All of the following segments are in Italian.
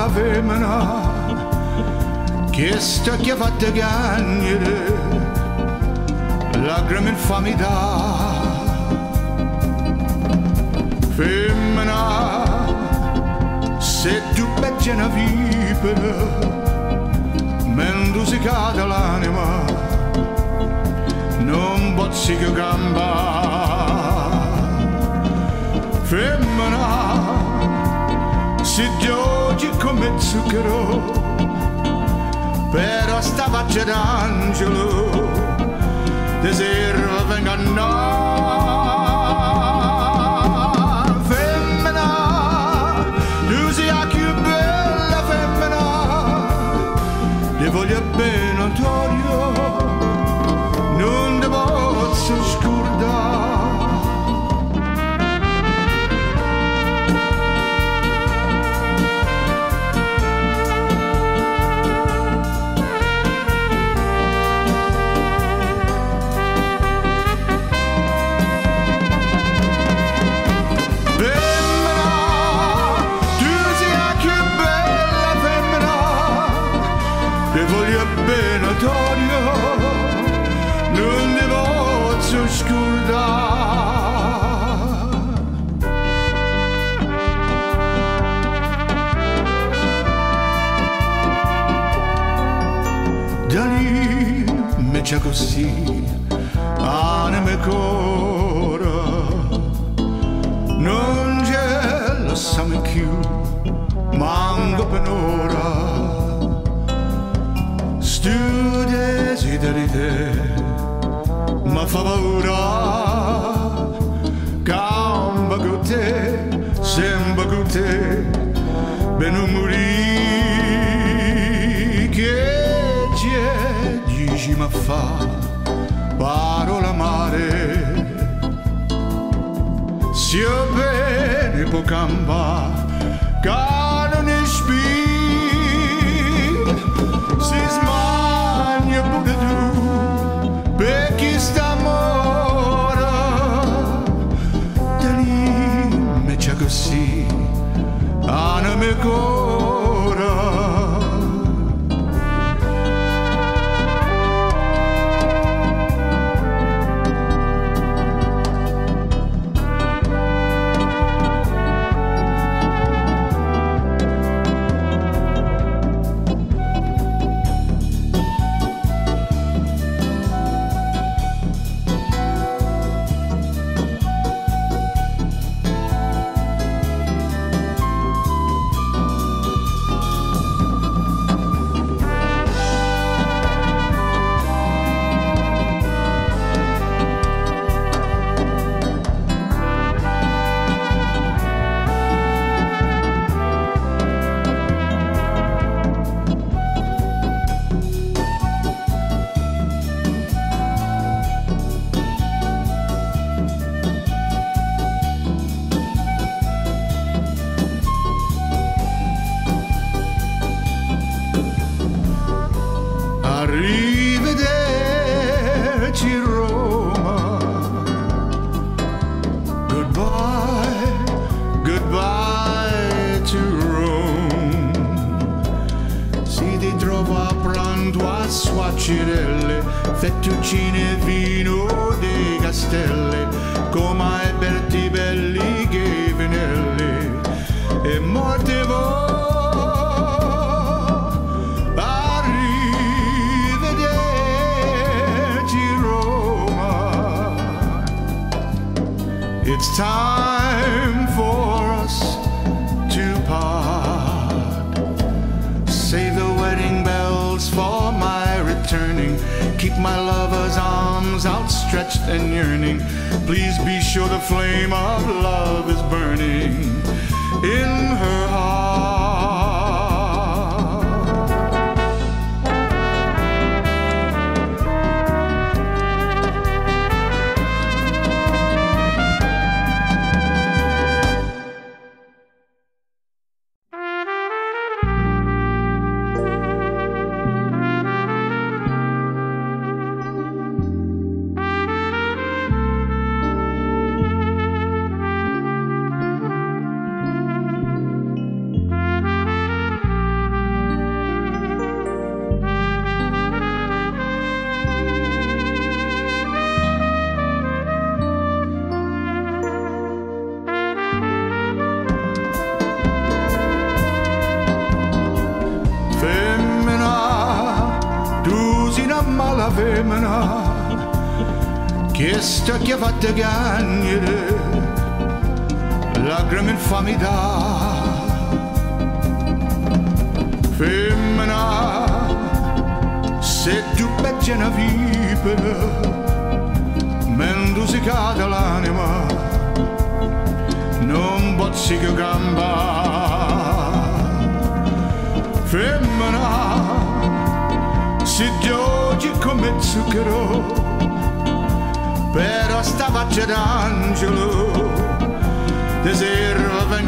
la femmina che sta che ha fatto cagnere lacrime infamità. Femmina, se tu becci una vipera mentre si cade l'anima non pozzi che gamba. Femmina, si giochi come zucchero però sta faccia d'angelo ti serve venga a no. Femmina, tu sei la più bella femmina, ti voglio bene Antonio, non ti posso scordare. Non ti posso scordare. Da lì me c'è così anima e cuore non c'è lo sangue più manco per ora. Tu desideri te, ma fa paura, camba con te, sembra con te, per non morire, che c'è, dici ma fa, parola amare, se io bene può cambiare, che non è spiro, si smagna pure tu per chi sta amore. Da lì me c'è così anima e cuore. Arrivederci Roma, goodbye, goodbye to Rome. Si ti trova pronto a squaccerelle, fettuccine e vino dei castelli, come ai berti belli che venelli e morte voi. It's time for us to part. Save the wedding bells for my returning. Keep my lover's arms outstretched and yearning. Please be sure the flame of love is burning in her heart. femmina che sta che ha fatto piangere lacrime infamità. Femmina, se tu becci una vipera mentre si cade l'anima non pozzi che gamba. Femmina, si giochi come zucchero però sta faccia d'angelo ti serve per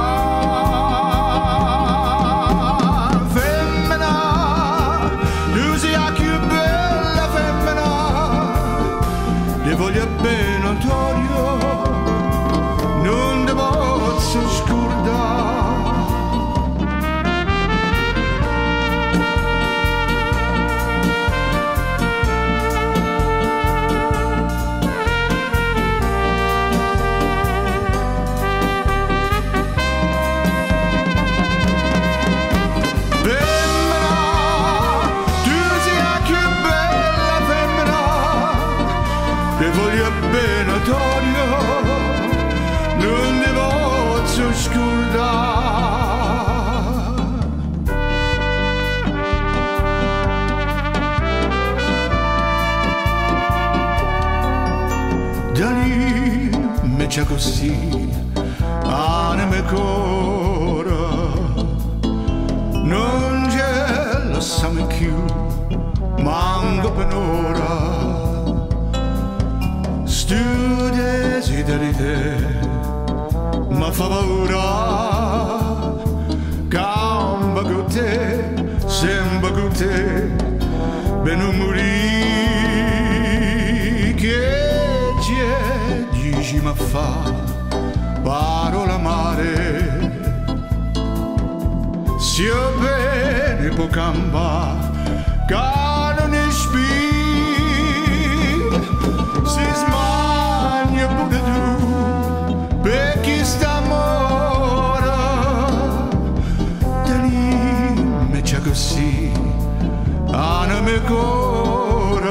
ingannare. Femmina, tu sei la più bella femmina, ti voglio bene notorio, non ti posso scordare. Non ne posso scordare. Da lì me c'è così anima e cuore non ce lo siamo più manco per ora. Tu desideri te, ma fa paura, camba con te, sembra con te, per non morire, che c'è, dici ma fa, parola amare, se io bene può cambiare, che non è spiro. Si smania pure tu per chi sta amore. Tenime c'è così anima e cuore.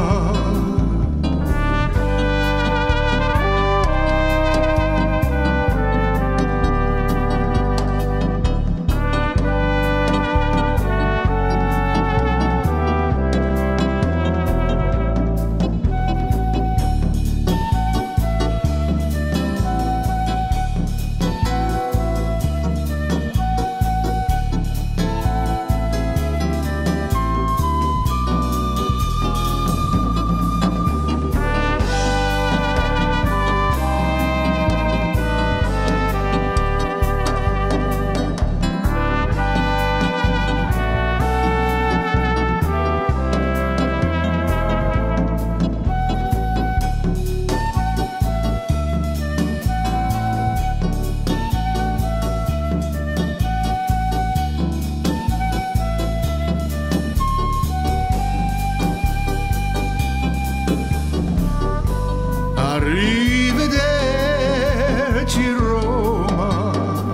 Arrivederci Roma,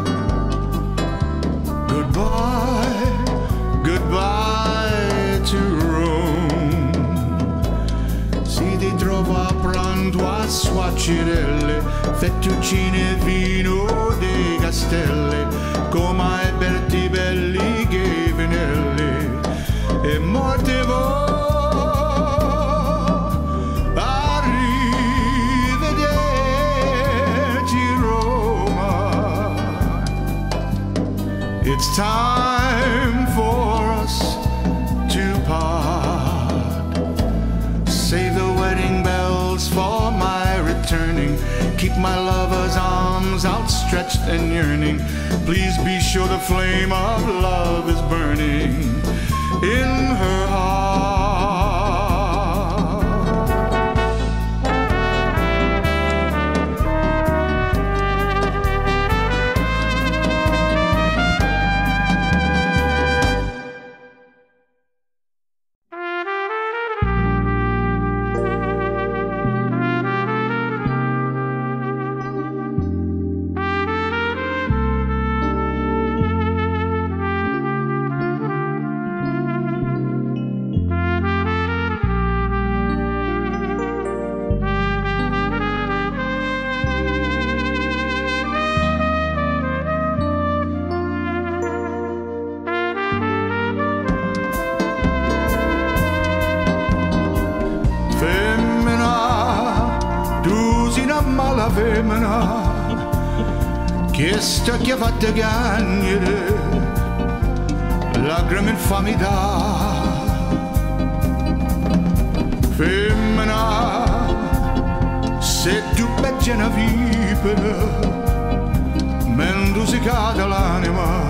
goodbye, goodbye to Rome. Si ti trova pronto a squaccerelle, fettuccine e vino dei castelli, come ai berti belli che venelli e morte voi. It's time for us to part. Save the wedding bells for my returning. Keep my lover's arms outstretched and yearning. Please be sure the flame of love is burning in her heart. una mala femmina che sta che ha fatto piangere lacrime infamità. Femmina, se tu becci una vipera mentre si cade l'anima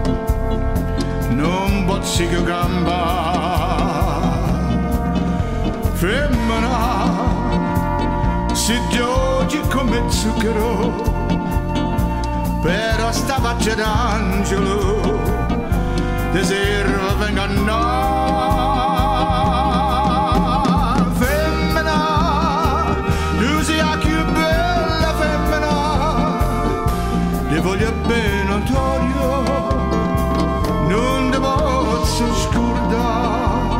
non pozzi che campare. Femmina, si giochi come zucchero però sta faccia d'angelo ti serve per ingannare. Femmina, tu sei la più bella femmina, ti voglio bene Antonio, non ti posso scordare.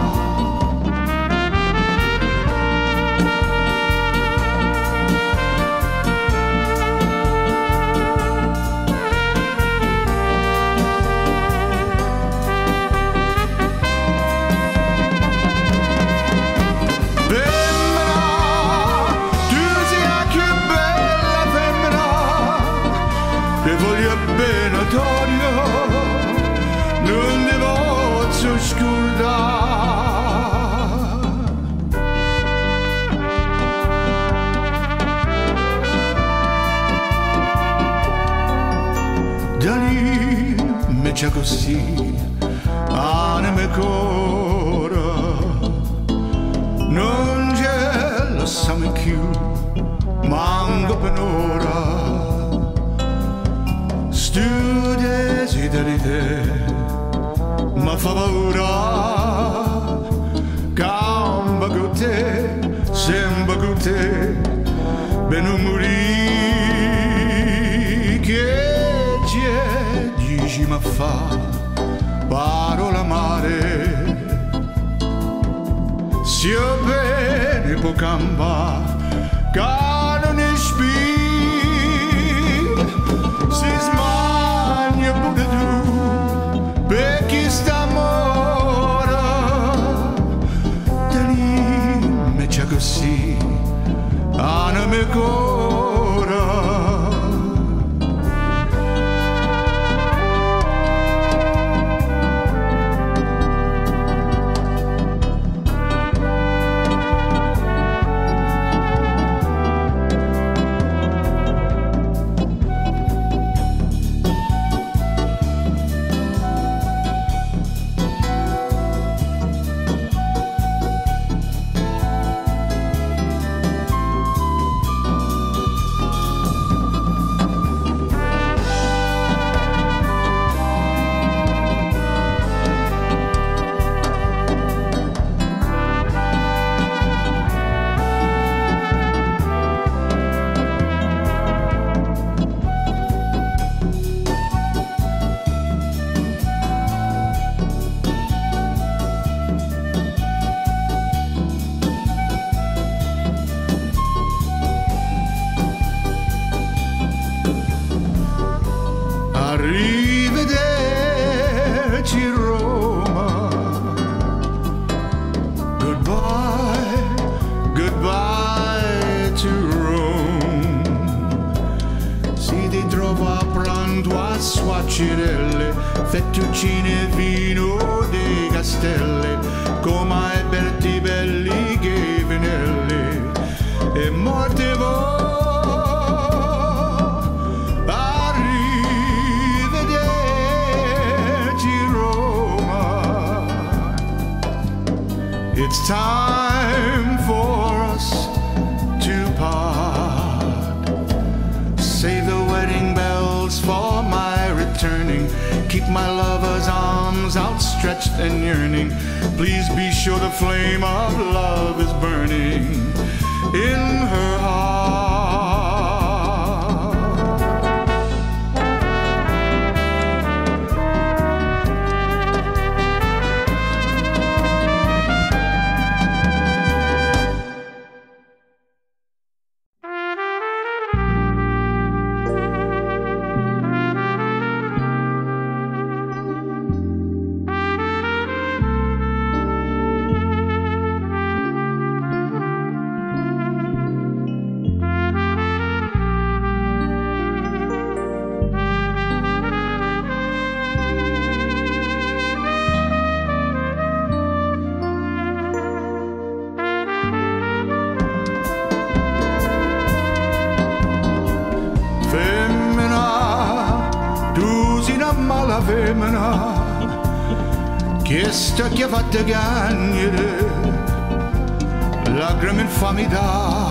Non ti posso scordare. Da lì me c'è così anima e cuore non c'è lo siamo più manco per ora. Tu desideri te, ma fa paura, camba con te, sembra con te, per non morire, che c'è, dici ma fa, parola mare, se io bene può cambiare, che non è spiro. Si smania pure tu per chi sta amore. Tenimi c'è così anima e cuore. Arrivederci Roma. Goodbye, goodbye to Rome. Si ti trova pronto a squaccerelle, fettuccine e vino dei castelli, come ai berti belli che venelli e morte voi. It's time for us to part. Save the wedding bells for my returning. Keep my lover's arms outstretched and yearning. Please be sure the flame of love is burning in her heart. la femmina che sta che fa te cagnere lacrime infamità.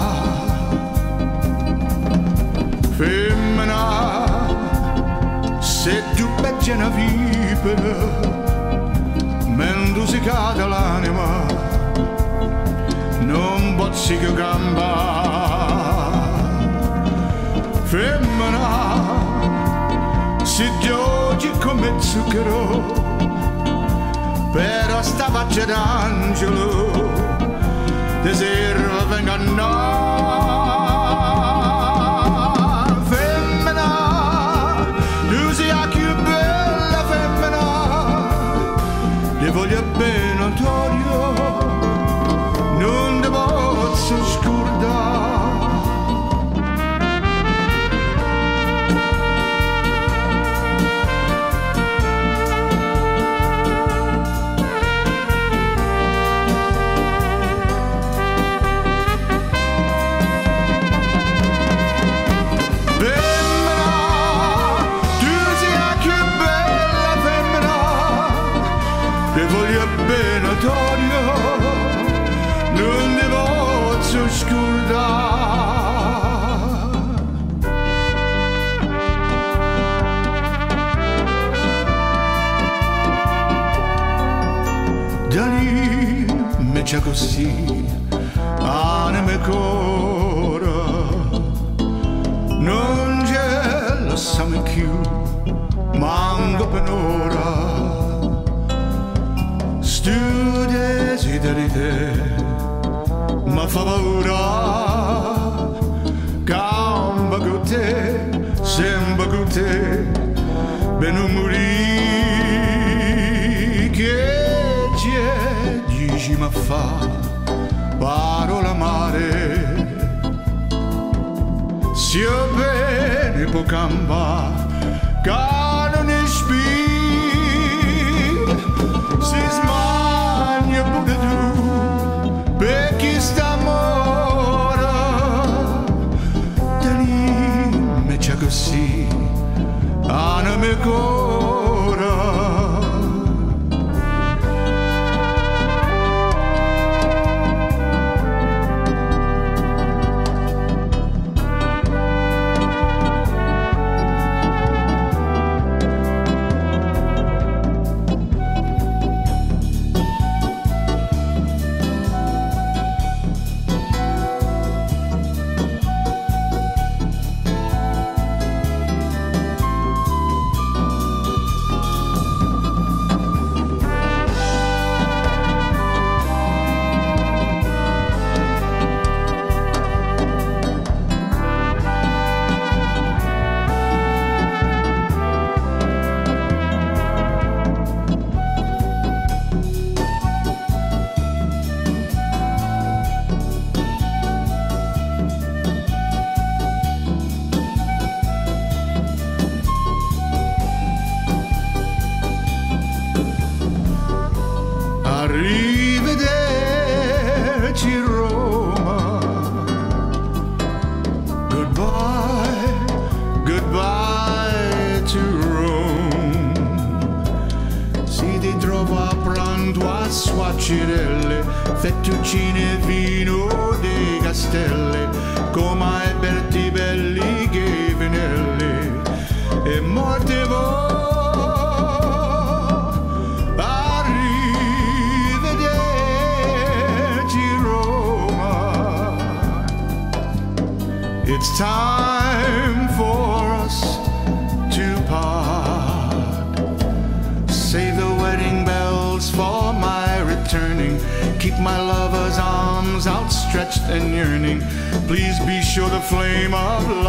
Femmina, se tu becci una vipera mentre si cade l'anima non pozzi che gamba. Femmina, si giochi come zucchero però sta faccia d'angelo ti serve venga no. Femmina, tu sei la più bella femmina, ti voglio bene notorio, non ti posso scordare. Non ti posso scordare. Da lì me c'è così anima e cuore non c'è lo sangue più manco per ora. Stu desideri te ma fa paura, gamba con te, sembra con te, per non morire che c'è, dici ma fa parola mare, se io bene può cambiare, che non è si smagna pure tu per chi sta mora. Tenimi c'è così anima e cuore. Arrivederci Roma, goodbye, goodbye to Rome. Si ti trova pronto a squaccerelle, fettuccine e vino dei castelli, come ai berti belli che venelli e morte voi. It's time for us to part. Save the wedding bells for my returning. Keep my lover's arms outstretched and yearning. Please be sure the flame of